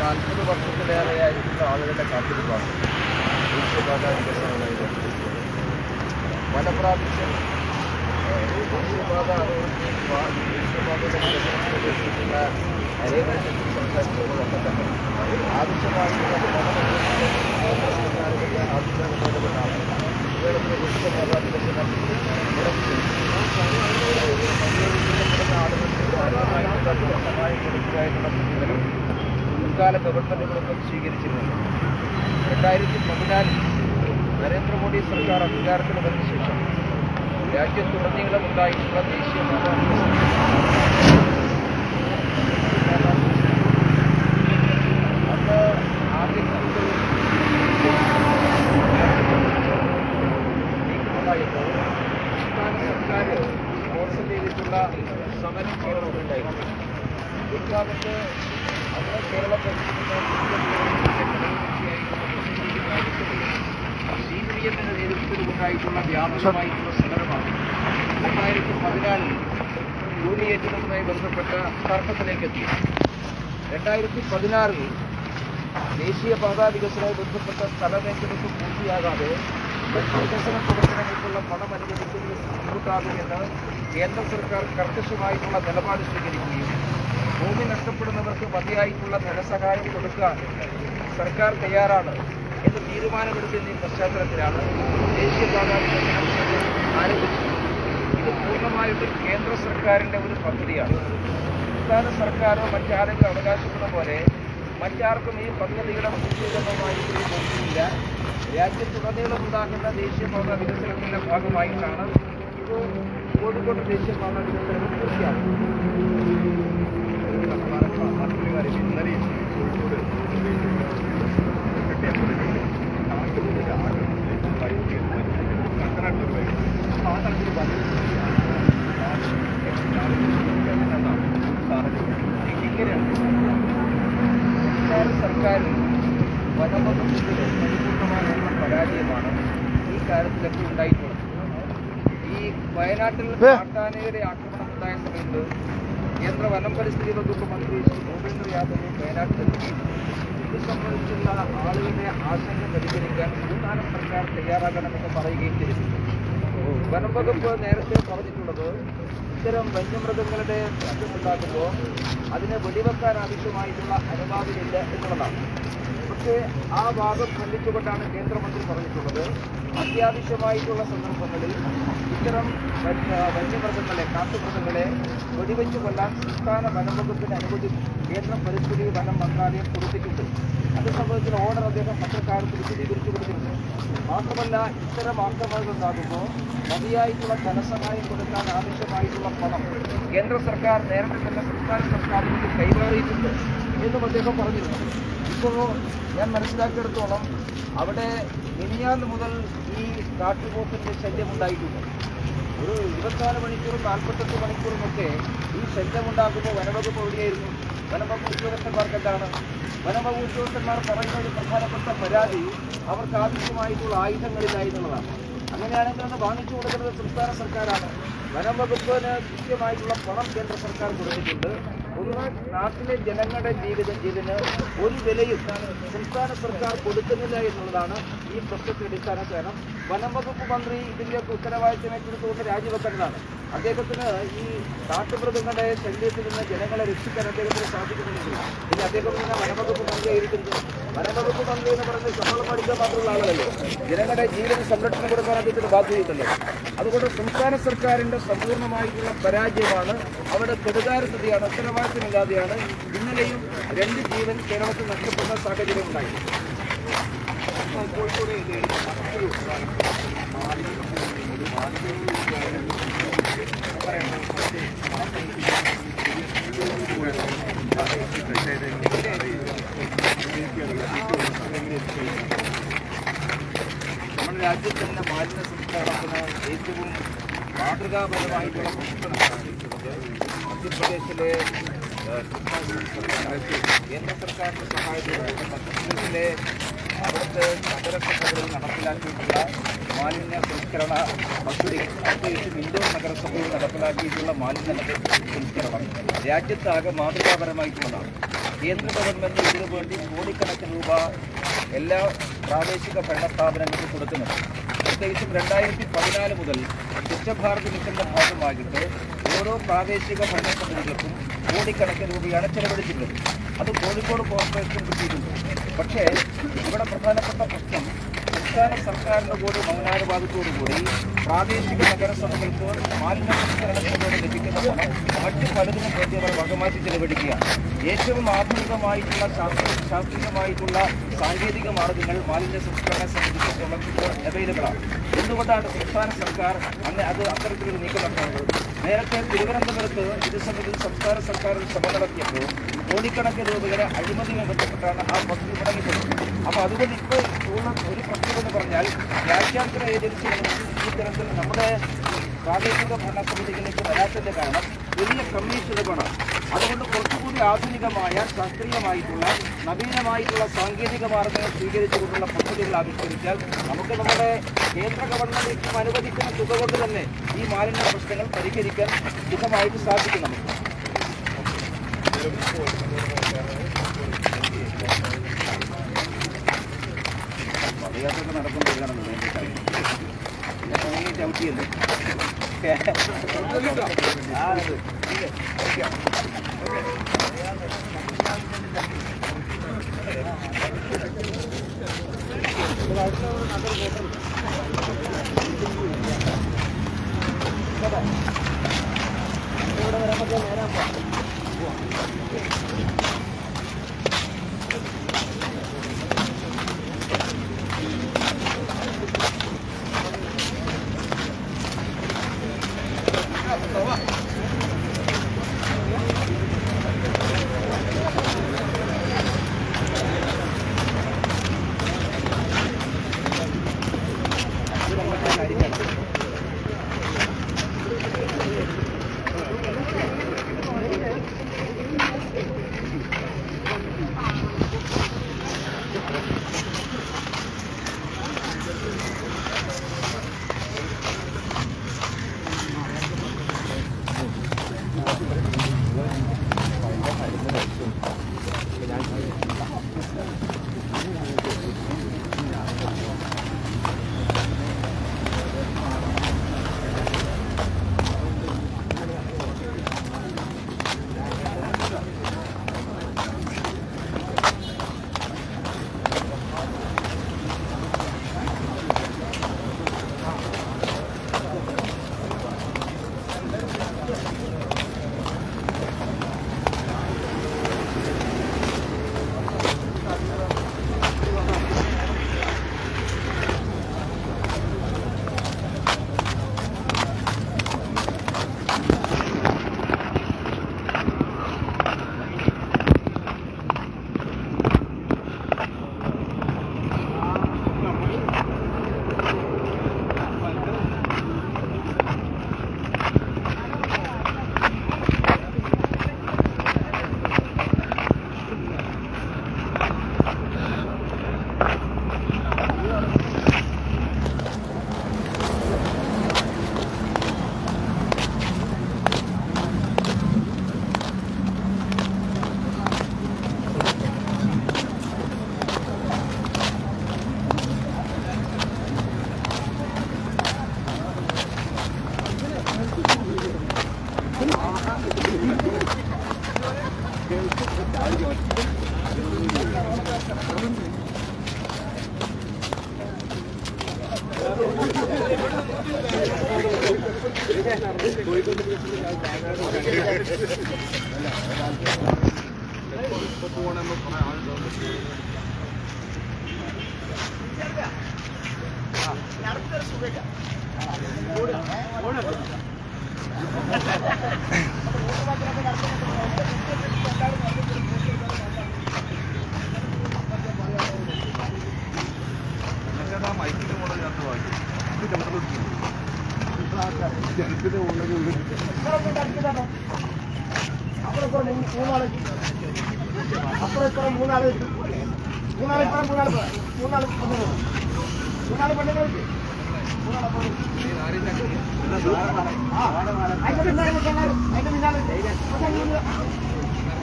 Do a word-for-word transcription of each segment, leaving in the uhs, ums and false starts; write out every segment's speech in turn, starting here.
നാൽപ്പത് വർഷത്തിലേറെയായിട്ടുള്ള ആളുകളുടെ കാത്തിരിപ്പാണ് ദേശീയപാത വികസനവുമായി ബന്ധപ്പെട്ട് ഫലപ്രാപിച്ച് ദേശീയപാത അതോറിറ്റി ദേശീയപാതയുടെ വികസനത്തെ ബന്ധിക്കുന്ന അരേഖയെക്കുറിച്ച് സംസാരിച്ചപ്പോഴൊക്കെ തന്നെ ആവശ്യമായിട്ടുള്ള കേന്ദ്ര സർക്കാരിൻ്റെ ആവശ്യമുള്ളതാണ് കേരളത്തിലെ ദേശീയപാത വികസനം ഉറപ്പിച്ചു ആളുകൾക്ക് സഹായം കൊടുക്കുകയായിട്ടുള്ള സമീപനം മുൻകാല ഗവൺമെൻറ്റുകളൊക്കെ സ്വീകരിച്ചിരുന്നു. രണ്ടായിരത്തി പതിനാലിൽ നരേന്ദ്രമോദി സർക്കാർ അധികാരത്തിൽ വന്ന ശേഷം രാജ്യത്തുടനീളം ഉണ്ടായിട്ടുള്ള ദേശീയപാത അന്ന് ആദ്യം നീക്കമുണ്ടായപ്പോൾ സംസ്ഥാന സർക്കാർ സ്പോൺസർ ചെയ്തിട്ടുള്ള സമരം കേരളത്തിലുണ്ടായിരുന്നു. ഇക്കാലത്ത് അന്ന് കേരളം സി പി എമ്മിൻ്റെ നേതൃത്വത്തിലുണ്ടായിട്ടുള്ള വ്യാപകമായിട്ടുള്ള സമരമാണ് രണ്ടായിരത്തി പതിനാലിൽ ജോലി ഏറ്റെടുക്കുന്നതുമായി ബന്ധപ്പെട്ട തർക്കത്തിലേക്ക് എത്തി. രണ്ടായിരത്തി പതിനാറിൽ ദേശീയപാതാ വികസനവുമായി ബന്ധപ്പെട്ട സ്ഥലമേറ്റെടുപ്പ് പൂർത്തിയാകാതെ വികസന പ്രവർത്തനങ്ങൾക്കുള്ള പണം അനുവദിക്കുന്നത് ബുദ്ധിമുട്ടാകുമെന്ന് കേന്ദ്ര സർക്കാർ കർക്കശമായിട്ടുള്ള നിലപാട് സ്വീകരിക്കുകയും ഭൂമി നഷ്ടപ്പെടുന്നവർക്ക് മതിയായിട്ടുള്ള ധനസഹായം കൊടുക്കാൻ സർക്കാർ തയ്യാറാണ് എന്ന് തീരുമാനമെടുക്കുന്ന ഈ പശ്ചാത്തലത്തിലാണ് ദേശീയപാതാ വികസനം ആരംഭിച്ചത്. ഇത് പൂർണ്ണമായിട്ടും കേന്ദ്ര സർക്കാരിൻ്റെ ഒരു പദ്ധതിയാണ്. സംസ്ഥാന സർക്കാരോ മറ്റാരെങ്കിലും അവകാശപ്പെടുന്ന പോലെ മറ്റാർക്കും ഈ പദ്ധതിയുടെ പൂർത്തീകരണവുമായിട്ട് ബന്ധമില്ല. രാജ്യത്തുടനീളം ഉണ്ടാകുന്ന ദേശീയപാത വികസനത്തിൻ്റെ ഭാഗമായിട്ടാണ് ഇത് കോഴിക്കോട് ദേശീയപാത വികസനം പൂർത്തിയാക്കുന്നത്. ഇന്നലെയും കോഴിക്കോട് ഇങ്ങനെയാണ് സംസ്ഥാന സർക്കാരിൽ വനംവകുപ്പിന്റെ പരിപൂർണമായുള്ള പരാജയമാണ് ഈ കാര്യത്തിലൊക്കെ ഉണ്ടായിട്ടുള്ളത്. ഈ വയനാട്ടിൽ കാട്ടാനയുടെ ആക്രമണം ഉണ്ടായ സമയത്ത് കേന്ദ്ര വനം പരിസ്ഥിതി വകുപ്പ് മന്ത്രി ശ്രീ ഭൂപേന്ദ്ര യാദവ് വയനാട്ടിലെത്തി. ഇത് സംബന്ധിച്ചുള്ള ആളുകളുടെ ആശങ്ക പരിഹരിക്കാൻ സംസ്ഥാന സർക്കാർ തയ്യാറാകണമെന്ന് പറയുകയും ചെയ്തു. വനം വകുപ്പ് നേരത്തെ പറഞ്ഞിട്ടുള്ളത് ഇത്തരം വന്യമൃഗങ്ങളുടെ ശല്യമുണ്ടാക്കുമ്പോൾ അതിനെ വെടിവെക്കാൻ ആവശ്യമായിട്ടുള്ള അനുവാദമില്ല എന്നുള്ളതാണ്. പക്ഷേ ആ ഭാഗം ഖണ്ഡിച്ചുകൊണ്ടാണ് കേന്ദ്രമന്ത്രി പറഞ്ഞിട്ടുള്ളത് അത്യാവശ്യമായിട്ടുള്ള സന്ദർഭങ്ങളിൽ ഇത്തരം വന്യമൃഗങ്ങളെ കാട്ടുമൃഗങ്ങളെ വെടിവെച്ച് കൊല്ലാൻ സംസ്ഥാന വനംവകുപ്പിന് അനുമതി കേന്ദ്ര പരിസ്ഥിതി വനം മന്ത്രാലയം കൊടുത്തിട്ടുണ്ട്. അത് സംബന്ധിച്ചുള്ള ഓർഡർ അദ്ദേഹം പത്രക്കാർക്ക് വിശദീകരിച്ചു കൊടുത്തിട്ടുണ്ട്. മാത്രമല്ല ഇത്തരം ആക്രമണങ്ങൾ ഉണ്ടാകുമ്പോൾ മതിയായിട്ടുള്ള ധനസഹായം കൊടുക്കാൻ ആവശ്യമായിട്ടുള്ള പണം കേന്ദ്ര സർക്കാർ നേരത്തെ തന്നെ സംസ്ഥാന സർക്കാരിലേക്ക് കൈമാറിയിട്ടുണ്ട് എന്നും അദ്ദേഹം പറഞ്ഞിരുന്നു. ഇപ്പോൾ ഞാൻ മനസ്സിലാക്കിയെടുത്തോളം അവിടെ മിനിഞ്ഞാന്ന് മുതൽ ഈ കാട്ടുപോത്തിന്റെ ശല്യമുണ്ടായിട്ടുണ്ട്. ഒരു ഇരുപത്തിനാല് മണിക്കൂറും നാൽപ്പത്തെട്ട് മണിക്കൂറുമൊക്കെ ഈ ശല്യമുണ്ടാക്കുമ്പോൾ വനവകുപ്പ് എവിടെയായിരുന്നു? വനംവകുപ്പ് ഉദ്യോഗസ്ഥന്മാർക്ക് എന്താണ്? വനംവകുപ്പ് ഉദ്യോഗസ്ഥന്മാർ പറയുന്ന ഒരു പ്രധാനപ്പെട്ട പരാതി അവർക്ക് ആവശ്യമായിട്ടുള്ള ആയുധങ്ങളില്ല എന്നുള്ളതാണ്. അങ്ങനെയാണെങ്കിൽ അത് വാങ്ങിച്ചു കൊടുക്കുന്നത് സംസ്ഥാന സർക്കാരാണ്. വനംവകുപ്പിന് കൃത്യമായിട്ടുള്ള പണം കേന്ദ്ര സർക്കാർ കൊടുത്തിട്ടുണ്ട്. ഒന്ന്, നാട്ടിലെ ജനങ്ങളുടെ ജീവിതം ഇതിന് ഒരു വിലയും സംസ്ഥാന സർക്കാർ കൊടുക്കുന്നില്ല എന്നുള്ളതാണ് ഈ പ്രശ്നത്തിന്റെ അടിസ്ഥാന കാരണം. വനംവകുപ്പ് മന്ത്രി ഇതിൻ്റെയൊക്കെ ഉത്തരവാദിത്തം ഏറ്റെടുത്തുകൊണ്ട് രാജിവെക്കേണ്ടതാണ്. അദ്ദേഹത്തിന് ഈ കാട്ടുമൃഗങ്ങളുടെ ശല്യത്തിൽ നിന്ന് ജനങ്ങളെ രക്ഷിക്കാൻ അദ്ദേഹത്തിന് സാധിക്കുന്നില്ല. ഇനി അദ്ദേഹം തന്നെ വനംവകുപ്പ് മന്ത്രിയായിരിക്കുന്നത്. വനംവകുപ്പ് മന്ത്രി എന്ന് പറയുന്നത് ശമ്പളം പഠിക്കാൻ മാത്രമുള്ള ആളല്ലേ, ജനങ്ങളുടെ ജീവന സംരക്ഷണം കൊടുക്കാൻ അദ്ദേഹത്തിന് ബാധ്യതയുണ്ടല്ലോ. അതുകൊണ്ട് സംസ്ഥാന സർക്കാരിൻ്റെ സമ്പൂർണ്ണമായിട്ടുള്ള പരാജയമാണ്, അവിടെ കെടുകാര്യസ്ഥതയാണ്, ഉത്തരവാദിത്തമില്ലാതെയാണ് ഇന്നലെയും രണ്ട് ജീവൻ കേരളത്തിൽ നഷ്ടപ്പെടുന്ന സാഹചര്യം ഉണ്ടായി. കോഴിക്കോട് നമ്മുടെ രാജ്യത്ത് തന്നെ മാലിന്യ സംസ്കരണത്തിന് ഏറ്റവും മാതൃകാപരമായിട്ടുള്ള പ്രവർത്തനം മധ്യപ്രദേശിലെ കേന്ദ്ര സർക്കാരിൻ്റെ സഹായത്തോടെ മധ്യപ്രദേശിലെ അവിടുത്തെ നഗരസഭകളിൽ നടപ്പിലാക്കിയിട്ടുള്ള മാലിന്യ സംസ്കരണ പദ്ധതി, പ്രത്യേകിച്ചും ഇൻഡോർ നഗരസഭയിൽ നടപ്പിലാക്കിയിട്ടുള്ള മാലിന്യ സംസ്കരണം രാജ്യത്താകെ മാതൃകാപരമായിട്ടുള്ളതാണ്. കേന്ദ്ര ഗവൺമെൻറ് ഇതിനു വേണ്ടി കോടിക്കണക്കിന് രൂപ എല്ലാ പ്രാദേശിക ഭരണ സ്ഥാപനങ്ങൾക്കും കൊടുക്കുന്നുണ്ട്. പ്രത്യേകിച്ചും രണ്ടായിരത്തി പതിനാല് മുതൽ സ്വച്ഛഭാരത് മിഷന്റെ ഭാഗമായിട്ട് ഓരോ പ്രാദേശിക ഭരണ സമിതികൾക്കും കോടിക്കണക്കിന് രൂപയാണ് ചെലവഴിച്ചിട്ടുള്ളത്. അത് കോഴിക്കോട് കോർപ്പറേഷൻ കിട്ടിയിട്ടുണ്ട്. പക്ഷേ ഇവിടെ പ്രധാനപ്പെട്ട പ്രശ്നം സംസ്ഥാന സർക്കാരിൻ്റെ കൂടി മൗനാനുവാദത്തോടുകൂടി പ്രാദേശിക നഗരസഭകൾക്ക് മാലിന്യ സംസ്കരണത്തിലൂടെ ലഭിക്കുന്ന പണം മറ്റ് പലതിനും വേണ്ടി അവർ വകമാറ്റി ചെലവഴിക്കുകയാണ്. ഏറ്റവും ആധുനികമായിട്ടുള്ള ശാസ്ത്ര ശാസ്ത്രീയമായിട്ടുള്ള സാങ്കേതിക മാർഗങ്ങൾ മാലിന്യ സംസ്കരണ സമിതിക്ക് ഇപ്പോൾ അവൈലബിളാണ്. എന്തുകൊണ്ടാണ് സംസ്ഥാന സർക്കാർ അങ്ങനെ അത് അത്തരത്തിലൊരു നീക്കം നടത്തുന്നത്? നേരത്തെ തിരുവനന്തപുരത്ത് ഇത് സംബന്ധിച്ച് സംസ്ഥാന സർക്കാർ ശ്രമം നടത്തിയപ്പോൾ കോടിക്കണക്കിന് രൂപയുടെ അഴിമതിയുമായി ബന്ധപ്പെട്ടാണ് ആ പദ്ധതി മുടങ്ങിപ്പോയത്. അപ്പോൾ അതുകൊണ്ട് ഇപ്പോൾ ഉള്ള ഒരു പ്രശ്നം എന്ന് പറഞ്ഞാൽ രാജ്യാന്തര ഏജൻസികൾ ഈ തരത്തിൽ നമ്മുടെ പ്രാദേശിക ഭരണ സമിതികളിലേക്ക് വരാത്തതിൻ്റെ കാരണം വലിയ കമ്മീഷനുകളാണ്. അതുകൊണ്ട് കുറച്ചുകൂടി ആധുനികമായ ശാസ്ത്രീയമായിട്ടുള്ള നവീനമായിട്ടുള്ള സാങ്കേതിക മാർഗങ്ങൾ സ്വീകരിച്ചുകൊണ്ടുള്ള പദ്ധതികൾ ആവിഷ്കരിച്ചാൽ നമുക്ക് നമ്മുടെ കേന്ദ്ര ഗവൺമെൻറ് അനുവദിക്കുന്ന തുക കൊണ്ട് തന്നെ ഈ മാലിന്യ പ്രശ്നങ്ങൾ പരിഹരിക്കാൻ സുഖമായിട്ട് സാധിക്കും. നമുക്ക് പദയാത്രയൊക്കെ നടക്കുമ്പോഴാണ് വേണ്ടി കാര്യം പിന്നെ തോന്നി ചവിട്ടിയല്ലേ ആ ഇവിടെ വരുമ്പോൾ നേരം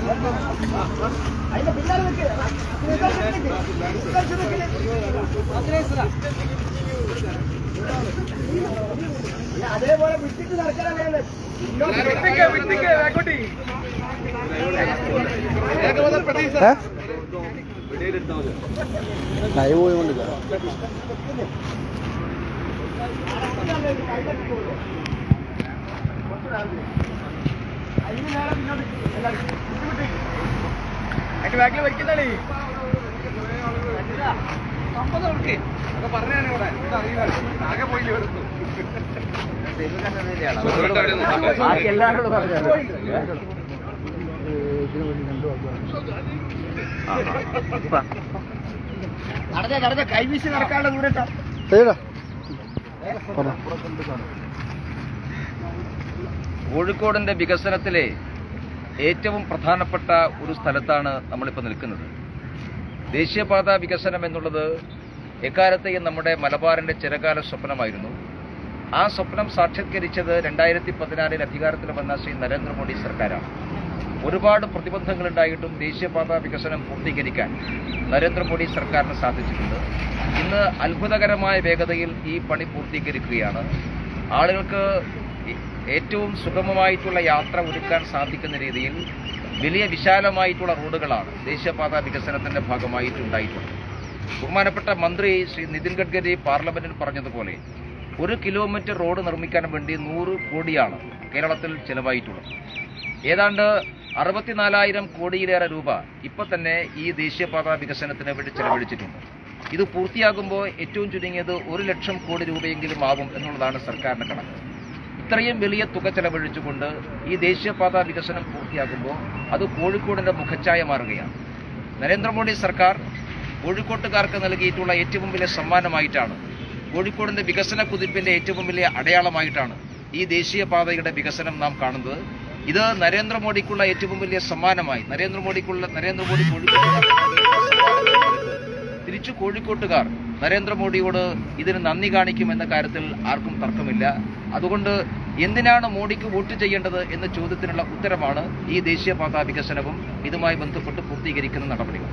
അതേപോലെ വിട്ടിട്ട് നടക്കാനാണ് ലൈവ് പോയിക്കൊണ്ടില്ല. അതിന്റെ ബാക്കിൽ വലിക്കുന്നേ പറഞ്ഞാണ് ഇവിടെ ആകെ പോയി വരുന്നു. എല്ലാവരോടും പറഞ്ഞു നടന്നേ നടന്നേ കൈവീശി നടക്കാനുള്ള ദൂരട്ടാ. കോഴിക്കോടിന്റെ വികസനത്തിലെ ഏറ്റവും പ്രധാനപ്പെട്ട ഒരു സ്ഥലത്താണ് നമ്മളിപ്പോൾ നിൽക്കുന്നത്. ദേശീയപാത വികസനം എന്നുള്ളത് എക്കാലത്തെയും നമ്മുടെ മലബാറിന്റെ ചിരകാല സ്വപ്നമായിരുന്നു. ആ സ്വപ്നം സാക്ഷാത്കരിച്ചത് രണ്ടായിരത്തി പതിനാലിൽ അധികാരത്തിൽ വന്ന ശ്രീ നരേന്ദ്രമോദി സർക്കാരാണ്. ഒരുപാട് പ്രതിബന്ധങ്ങളുണ്ടായിട്ടും ദേശീയപാത വികസനം പൂർത്തീകരിക്കാൻ നരേന്ദ്രമോദി സർക്കാരിന് സാധിച്ചിട്ടുണ്ട്. ഇന്ന് അത്ഭുതകരമായ വേഗതയിൽ ഈ പണി പൂർത്തീകരിക്കുകയാണ്. ആളുകൾക്ക് ഏറ്റവും സുഗമമായിട്ടുള്ള യാത്ര ഒരുക്കാൻ സാധിക്കുന്ന രീതിയിൽ വലിയ വിശാലമായിട്ടുള്ള റോഡുകളാണ് ദേശീയപാത വികസനത്തിന്റെ ഭാഗമായിട്ടുണ്ടായിട്ടുള്ളത്. ബഹുമാനപ്പെട്ട മന്ത്രി ശ്രീ നിതിൻ ഗഡ്കരി പാർലമെന്റിൽ പറഞ്ഞതുപോലെ ഒരു കിലോമീറ്റർ റോഡ് നിർമ്മിക്കാൻ വേണ്ടി നൂറ് കോടിയാണ് കേരളത്തിൽ ചെലവായിട്ടുള്ളത്. ഏതാണ്ട് അറുപത്തിനാലായിരം കോടിയിലേറെ രൂപ ഇപ്പൊ തന്നെ ഈ ദേശീയപാത വികസനത്തിന് വേണ്ടി ചെലവഴിച്ചിട്ടുണ്ട്. ഇത് പൂർത്തിയാകുമ്പോൾ ഏറ്റവും ചുരുങ്ങിയത് ഒരു ലക്ഷം കോടി രൂപയെങ്കിലും ആവും എന്നുള്ളതാണ് സർക്കാരിന്റെ കണക്ക്. ഇത്രയും വലിയ തുക ചെലവഴിച്ചുകൊണ്ട് ഈ ദേശീയപാത വികസനം പൂർത്തിയാകുമ്പോൾ അത് കോഴിക്കോടിന്റെ മുഖച്ഛായ മാറുകയാണ്. നരേന്ദ്രമോദി സർക്കാർ കോഴിക്കോട്ടുകാർക്ക് നൽകിയിട്ടുള്ള ഏറ്റവും വലിയ സമ്മാനമായിട്ടാണ്, കോഴിക്കോടിന്റെ വികസന കുതിപ്പിന്റെ ഏറ്റവും വലിയ അടയാളമായിട്ടാണ് ഈ ദേശീയപാതയുടെ വികസനം നാം കാണുന്നത്. ഇത് നരേന്ദ്രമോദിക്കുള്ള ഏറ്റവും വലിയ സമ്മാനമായി നരേന്ദ്രമോദിക്കുള്ള നരേന്ദ്രമോദി കോഴിക്കോട്ടുകാർ തിരിച്ചു കോഴിക്കോട്ടുകാർ നരേന്ദ്രമോദിയോട് ഇതിന് നന്ദി കാണിക്കുമെന്ന കാര്യത്തിൽ ആർക്കും തർക്കമില്ല. അതുകൊണ്ട് എന്തിനാണ് മോഡിക്ക് വോട്ട് ചെയ്യേണ്ടത് എന്ന ചോദ്യത്തിനുള്ള ഉത്തരമാണ് ഈ ദേശീയപാത വികസനവും ഇതുമായി ബന്ധപ്പെട്ട് പൂർത്തീകരിക്കുന്ന നടപടികൾ.